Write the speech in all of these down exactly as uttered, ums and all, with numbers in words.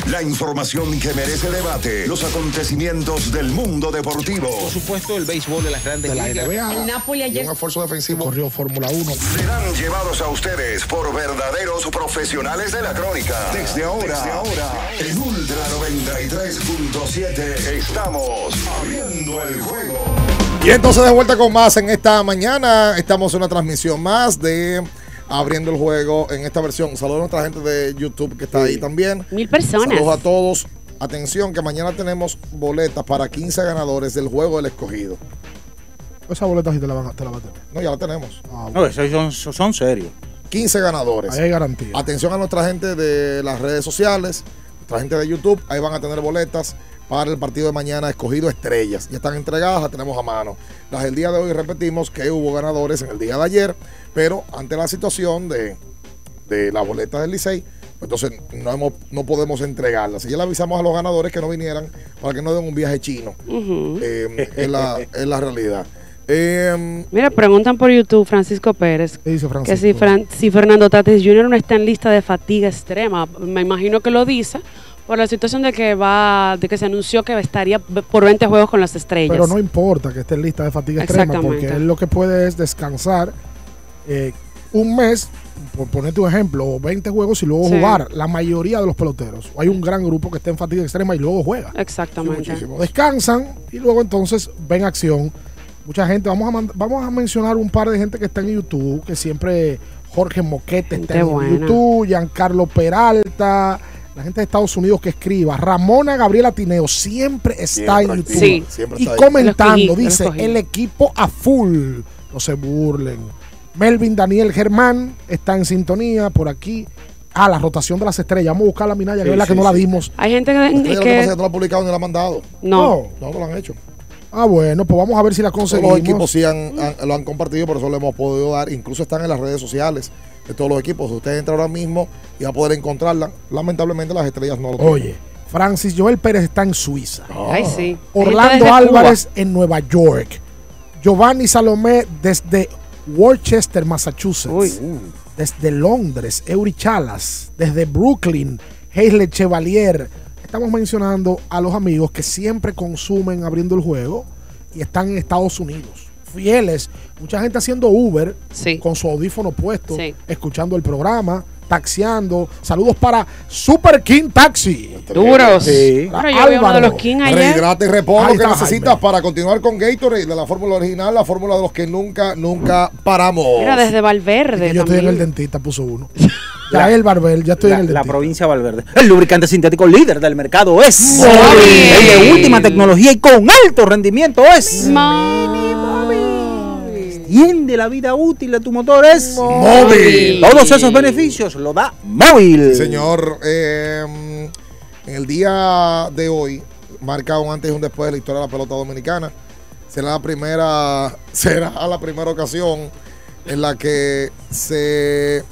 La información que merece debate. Los acontecimientos del mundo deportivo. Por supuesto, el béisbol de las grandes ligas. El Napoli ayer. Un esfuerzo defensivo. Corrió Fórmula uno. Serán llevados a ustedes por verdaderos profesionales de la crónica. Desde ahora, Desde ahora en Ultra noventa y tres punto siete estamos abriendo el juego. Y entonces de vuelta con más en esta mañana. Estamos en una transmisión más de Abriendo el Juego en esta versión. Saludos a nuestra gente de YouTube que está ahí también. Mil personas. Saludos a todos. Atención que mañana tenemos boletas para quince ganadores del Juego del Escogido. Esa boleta sí te la van a, te la va a tener. No, ya la tenemos. Ah, No, esos son, son serios. quince ganadores. Ahí hay garantía. Atención a nuestra gente de las redes sociales, nuestra gente de YouTube. Ahí van a tener boletas para el partido de mañana Escogido Estrellas. Ya están entregadas, las tenemos a mano. Las del día de hoy repetimos que hubo ganadores en el día de ayer, pero ante la situación de, de la boleta del Licey, entonces no, hemos, no podemos entregarlas. Y ya le avisamos a los ganadores que no vinieran para que no den un viaje chino. Uh-huh. eh, es, la, es la realidad. Eh, Mira, preguntan por YouTube, Francisco Pérez, ¿Qué dice Francisco? que si, Fran, si Fernando Tatis junior no está en lista de fatiga extrema. Me imagino que lo dice por la situación de que va, de que se anunció que estaría por veinte juegos con las Estrellas. Pero no importa que esté en lista de fatiga extrema, porque él lo que puede es descansar eh, un mes, por ponerte un ejemplo, o veinte juegos y luego Sí. jugar. La mayoría de los peloteros. Hay un gran grupo que está en fatiga extrema y luego juega. Exactamente. Sí, Descansan y luego entonces ven acción. Mucha gente, vamos a mand- vamos a mencionar un par de gente que está en YouTube, que siempre Jorge Moquete Gente está en buena. YouTube, Giancarlo Peralta, la gente de Estados Unidos que escriba, Ramona Gabriela Tineo siempre está Siempre en activo, YouTube. Sí. siempre Y está ahí. comentando, Lo escogí, lo dice, escogí. el equipo a full, no se burlen. Melvin Daniel Germán está en sintonía por aquí. Ah, la rotación de las estrellas. Vamos a buscar la Minaya, que Sí, es la que sí, no la sí. dimos. Hay gente Ustedes que, lo que pasa es que que no lo han publicado ni lo han mandado. no. No, no lo han hecho. Ah, bueno, pues vamos a ver si la Todos conseguimos. los equipos sí han, han- lo han compartido, por eso lo hemos podido dar. Incluso están en las redes sociales de todos los equipos. Usted entra ahora mismo y va a poder encontrarla. Lamentablemente las estrellas no lo tienen. Oye, Francis Joel Pérez está en Suiza. Ay, sí. Hay gente Orlando desde Álvarez en Nueva York. Giovanni Salomé desde Worcester, Massachusetts. Uy. Desde Londres, Eury Chalas. Desde Brooklyn, Hailey Chevalier. Estamos mencionando a los amigos que siempre consumen Abriendo el Juego y están en Estados Unidos. Fieles. Mucha gente haciendo Uber Sí. con su audífono puesto, Sí. escuchando el programa, taxiando. Saludos para Super King Taxi. Duros. Sí. Bueno, yo vi uno de los King ayer. Rehidrata y repon Ahí lo que está necesitas Jaime. para continuar con Gatorade de la fórmula original, la fórmula de los que nunca, nunca paramos. Mira, desde Valverde Y yo estoy en el también. dentista, puso uno. Ya el Barbel, ya estoy La, en el la dentista. provincia de Valverde. El lubricante sintético líder del mercado es Móvil. El de última tecnología y con alto rendimiento es Móvil. Extiende la vida útil de tu motor es Móvil. Todos esos beneficios lo da Móvil. Señor, eh, en el día de hoy, marca un antes y un después de la historia de la pelota dominicana. Será la primera, será la primera ocasión en la que se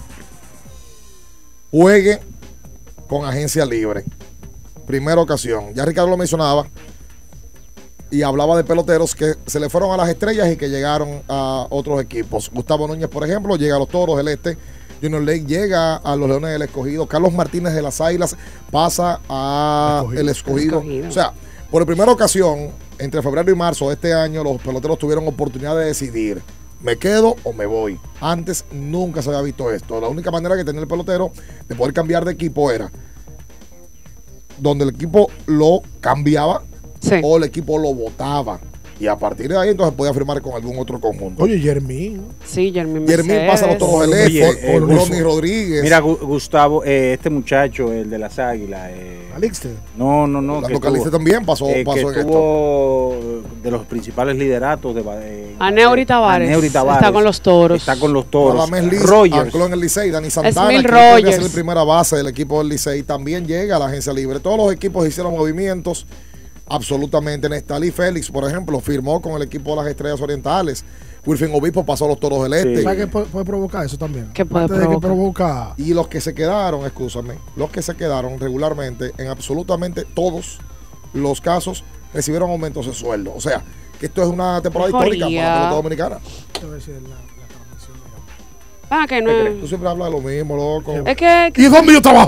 juegue con agencia libre. Primera ocasión. Ya Ricardo lo mencionaba y hablaba de peloteros que se le fueron a las estrellas y que llegaron a otros equipos. Gustavo Núñez, por ejemplo, llega a los Toros del Este. Junior Lake llega a los Leones del Escogido. Carlos Martínez de las Águilas pasa a Escogido. el Escogido. Escogido. O sea, por primera ocasión, entre febrero y marzo de este año, los peloteros tuvieron oportunidad de decidir: ¿me quedo o me voy? Antes nunca se había visto esto. La única manera que tenía el pelotero de poder cambiar de equipo era donde el equipo lo cambiaba Sí. o el equipo lo votaba. Y a partir de ahí entonces podía firmar con algún otro conjunto. Oye, Jermín. Sí, Jeremy Jermín pasa a los Toros del Oye, Este, eh, Ronnie Rodríguez. Mira, Gu- Gustavo, eh, este muchacho, el de las Águilas. Eh, Alixte. no, no, no. Orlando Caliste también pasó, eh, pasó que en esto. tuvo de los principales lideratos de, de Aneuri Tavares. Aneuri Tavares. Está con los Toros. Está con los Toros. Radamés Liz Rogers. ancló en el Licey. Dani Santana, Esmil que podría Rogers. ser la primera base del equipo del Licey, también llega a la agencia libre. Todos los equipos hicieron movimientos. Absolutamente. Nestalí Félix, por ejemplo, firmó con el equipo de las Estrellas Orientales. Wilfin Obispo pasó a los Toros del Este. Sí. ¿Sabes qué puede, puede provocar eso también? ¿Qué puede Aparte de que provocar? provoca. Y los que se quedaron, escúchame, los que se quedaron regularmente, en absolutamente todos los casos, recibieron aumentos de sueldo. O sea, que esto es una temporada Mejoría. histórica para la pelota dominicana. Te voy a decir la, la transmisión de- Ah, que no es. Tú siempre hablas de lo mismo, loco. Es que. ¿Y dónde yo trabajo?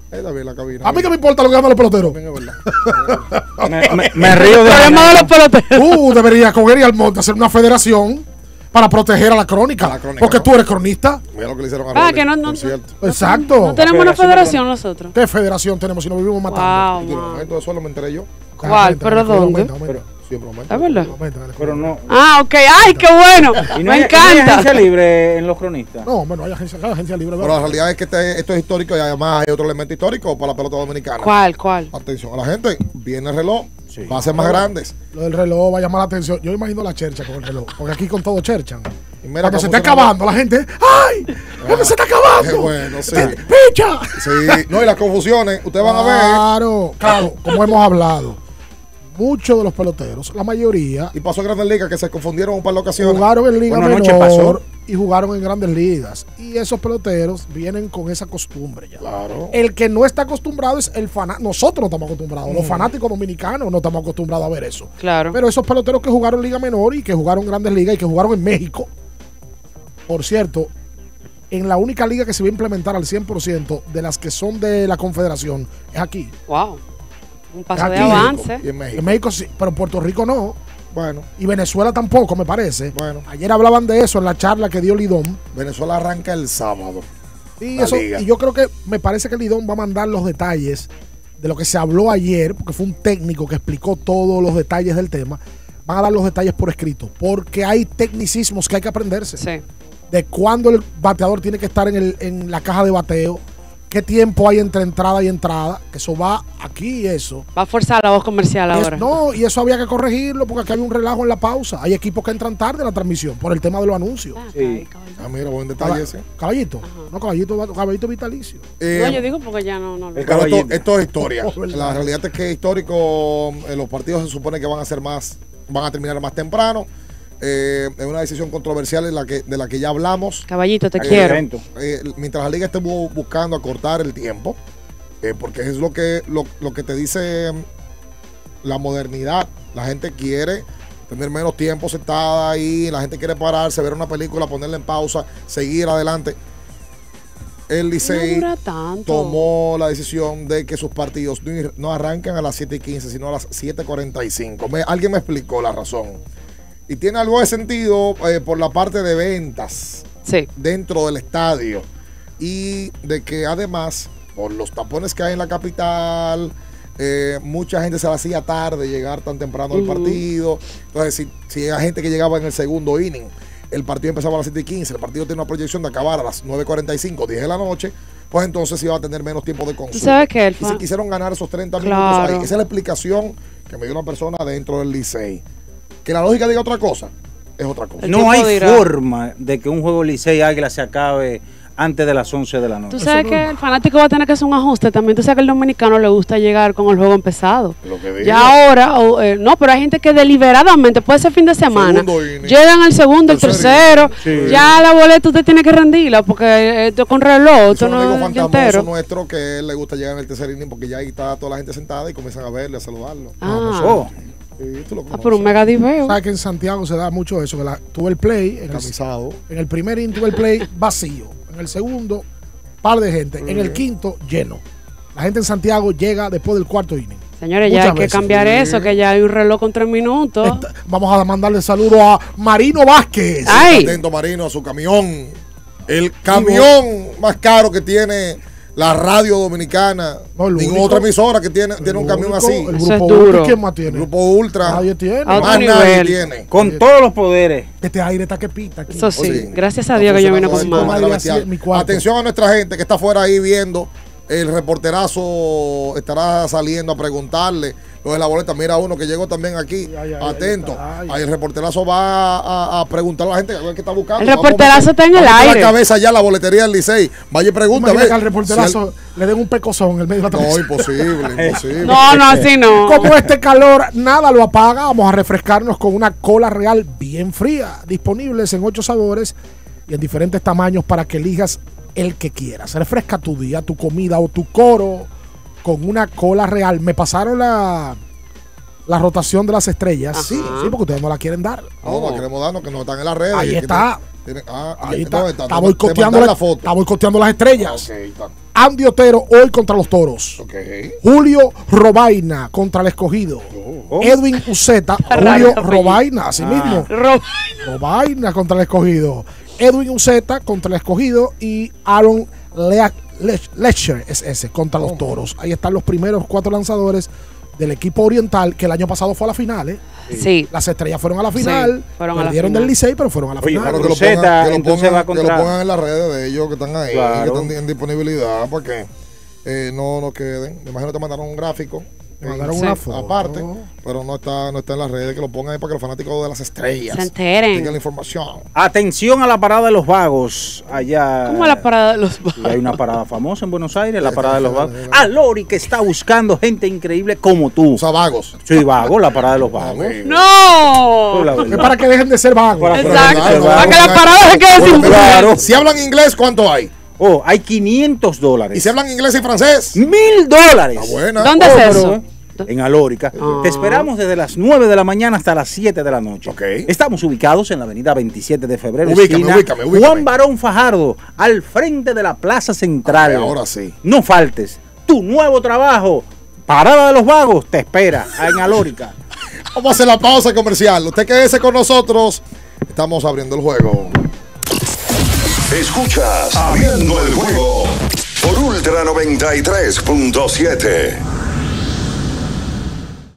Ahí está bien la cabina. A mí que me importa lo que llaman los peloteros. También es verdad. me, me- me río de Problema de los peloteros. Tú deberías coger y al monte hacer una federación para proteger a la crónica. A la crónica, porque no. tú eres cronista. Mira lo que le hicieron a Ah, Rolly, que no, no, por no. cierto. Exacto. No tenemos una federación federación nosotros. ¿Qué federación tenemos si nos vivimos matando? Wow, Y de man. momento eso lo me enteré yo. ¿Cuál? Aumenta, ¿Pero aumenta, dónde? aumenta, aumenta. Siempre aumenta. ¿Es verdad? Aumenta, aumenta. Pero no. Ah, ok. ¡Ay, qué bueno! Y no Me hay, y no hay agencia encanta. libre en los cronistas. No, bueno, hay agencia, hay agencia libre. Pero la realidad es que este- esto es histórico y además hay otro elemento histórico para la pelota dominicana. ¿Cuál, cuál? Atención a la gente, viene el reloj, Sí. va a ser más grandes. Lo del reloj va a llamar la atención. Yo imagino la chercha con el reloj. Porque aquí con todo cherchan. Y mira Cuando se cómo está se acabando, la gente. ¡Ay! ¿Dónde se está Qué acabando? bueno, sí. ¡Picha! Sí, no, y las confusiones, ustedes van a ver. Claro, claro, como hemos hablado. Muchos de los peloteros, la mayoría, Y pasó en Grandes Ligas que se confundieron un par de ocasiones. jugaron en Liga Bueno, anoche Menor pasó. y jugaron en Grandes Ligas. Y esos peloteros vienen con esa costumbre ya. Claro. El que no está acostumbrado es el fanático. Nosotros no estamos acostumbrados. Los fanáticos dominicanos no estamos acostumbrados a ver eso. Claro. Pero esos peloteros que jugaron Liga Menor y que jugaron Grandes Ligas y que jugaron en México, por cierto, en la única liga que se va a implementar al cien por ciento de las que son de la Confederación es aquí. Wow. Un paso de Aquí, avance. Y en México. En México sí, pero en Puerto Rico no. Bueno, Y Venezuela tampoco, me parece. Bueno. Ayer hablaban de eso en la charla que dio Lidón. Venezuela arranca el sábado. Y, La eso, liga. y yo creo que me parece que Lidón va a mandar los detalles de lo que se habló ayer, porque fue un técnico que explicó todos los detalles del tema. Van a dar los detalles por escrito, porque hay tecnicismos que hay que aprenderse. Sí. De cuándo el bateador tiene que estar en, el, en la caja de bateo, qué tiempo hay entre entrada y entrada, que eso va aquí y eso. Va a forzar la voz comercial Es- ahora. no, y eso había que corregirlo porque aquí había un relajo en la pausa. Hay equipos que entran tarde a la transmisión por el tema de los anuncios. Ah, Sí. caray, caballito. Ah, mira, buen detalle ese. Caballito, no, caballito, caballito vitalicio. Eh, No, yo digo porque ya no. no, no. El Pero esto, caballito. esto es historia. Oh, verdad. La realidad es que es histórico. eh, los partidos se supone que van a ser más, van a terminar más temprano. Eh, es una decisión controversial en la que, de la que ya hablamos. Caballito, te Aquel quiero. evento. Eh, mientras la liga esté bu- buscando acortar el tiempo, eh, porque es lo que, lo, lo que te dice mm, la modernidad. La gente quiere tener menos tiempo sentada ahí, la gente quiere pararse, ver una película, ponerla en pausa, seguir adelante. El No Licey dura tanto. tomó la decisión de que sus partidos no, ir- no arrancan a las siete y quince, sino a las siete y cuarenta y cinco. Me- alguien me explicó la razón. Y tiene algo de sentido eh, por la parte de ventas Sí. dentro del estadio. Y de que además, por los tapones que hay en la capital, eh, mucha gente se la hacía tarde llegar tan temprano al Ujú. partido. Entonces, si, si hay gente que llegaba en el segundo inning, el partido empezaba a las siete y quince, el partido tiene una proyección de acabar a las nueve y cuarenta y cinco, diez de la noche, pues entonces iba a tener menos tiempo de consumo. sabes qué, el Y fan- se quisieron ganar esos treinta Claro. minutos ahí. Esa es la explicación que me dio una persona dentro del Licey. Que la lógica diga otra cosa, es otra cosa. El No tipo hay dirá. forma de que un juego Licey Águila se acabe antes de las once de la noche. Tú sabes no que es el fanático va a tener que hacer un ajuste también. Tú sabes que al dominicano le gusta llegar con el juego empezado. Lo que digo. Ya ahora, o, eh, no, pero hay gente que deliberadamente, puede ser fin de semana, Segundo inning. llegan al segundo, el Tercer tercero, Sí. ya la boleta usted tiene que rendirla, porque esto con reloj, Es esto un no amigo es el día fantamoso entero. nuestro que a él le gusta llegar en el tercer inning porque ya ahí está toda la gente sentada y comienzan a verle, a saludarlo. Ah, Oh, Sí, tú lo ah, por un conoces. mega diveo. Sabes que en Santiago se da mucho eso, que la, tuve el play, en el, Camisado. en el primer inning tuve el play vacío, en el segundo, par de gente, en el quinto, lleno. La gente en Santiago llega después del cuarto inning. Señores, ya muchas hay que veces, cambiar sí. eso, que ya hay un reloj con tres minutos. Esta- vamos a mandarle saludo a Marino Vázquez. Ay, Atento, Marino, a su camión. El camión más caro que tiene la radio dominicana. No, el Ninguna único. otra emisora que tiene, tiene un El camión único, así. El Eso grupo es duro. Ultra, ¿quién más El tiene? grupo Ultra. Nadie tiene. A otro Más nivel. nadie tiene. con todos los poderes. Este aire está que pita aquí. eso sí, Oye, gracias a está Dios que yo vine funcionando con de más. manera Madre, bestial. así es mi cuarto. Atención a nuestra gente que está afuera ahí viendo. El reporterazo estará saliendo a preguntarle lo de la boleta. Mira uno que llegó también aquí. Ay, ay, Atento. ay, ay. Ahí el reporterazo va a, a preguntar a la gente a ver qué está buscando. El Vamos reporterazo a está meter- en el vamos a meter aire. la cabeza ya la boletería del Licey. Vaya y pregunta. Imagina ve, que al reporterazo le den un pecozón en el medio de la si al- No, transmisión. imposible, imposible. No, no, así no. Como este calor nada lo apaga, vamos a refrescarnos con una cola real bien fría, disponibles en ocho sabores y en diferentes tamaños para que elijas el que quieras. Refresca tu día, tu comida o tu coro con una cola real. Me pasaron la, la rotación de las estrellas. Ajá. Sí, sí, porque ustedes no la quieren dar. No, no queremos darnos que no están en las redes. Ahí Y que está. tiene- ah, Ahí y- está. no, Está te- te boicoteando mandan la, la foto. está boicoteando las estrellas. Ok, está. Andy Otero hoy contra los Toros. Okay. Julio Robaina contra el Escogido. Oh. Edwin Uceta, Julio Robaina, así ah. mismo. Ro Robaina contra el Escogido. Edwin Uceta contra el Escogido y Aaron Lea Lech Lecher es ese contra los Toros. Ahí están los primeros cuatro lanzadores del equipo oriental que el año pasado fue a la final. ¿eh? Sí. Las estrellas fueron a la final. Sí, fueron perdieron a la del Licey, pero fueron a la Oye, final. Claro, que, lo Rosetta, pongan, que, lo entonces pongan, va contra... que lo pongan en las redes de ellos que están ahí, Claro. que están en disponibilidad para que eh, no nos queden. Me imagino que te mandaron un gráfico. Me mandaron Sí, una foto. aparte, pero no está, no está en las redes, que lo pongan ahí para que los fanáticos de las estrellas se enteren. tengan la información. Atención a la parada de los vagos allá. ¿Cómo la parada de los Y hay una parada famosa en Buenos Aires, la parada de los vagos. A Lori que está buscando gente increíble como tú. O sea, vagos. Soy vago, la parada de los vagos. ¡No! La verdad. Es para que dejen de ser vagos. Para- Exacto. Pero, Para que la parada se quede sin Claro. Si hablan inglés, ¿cuánto hay? Oh, hay quinientos dólares. Y si hablan inglés y francés, Mil dólares. está buena. ¿Dónde Oh, es pero, eso? eh, En Alórica. Ah. Te esperamos desde las nueve de la mañana hasta las siete de la noche. Ok. Estamos ubicados en la avenida veintisiete de febrero. Ubícame, esquina ubícame, ubícame. Juan Barón Fajardo, al frente de la Plaza Central. Ay, ahora sí. No faltes. Tu nuevo trabajo, Parada de los Vagos, te espera en Alórica. Vamos a hacer la pausa comercial. Usted quédese con nosotros. Estamos abriendo el juego. Escuchas Abriendo el juego por Ultra noventa y tres punto siete.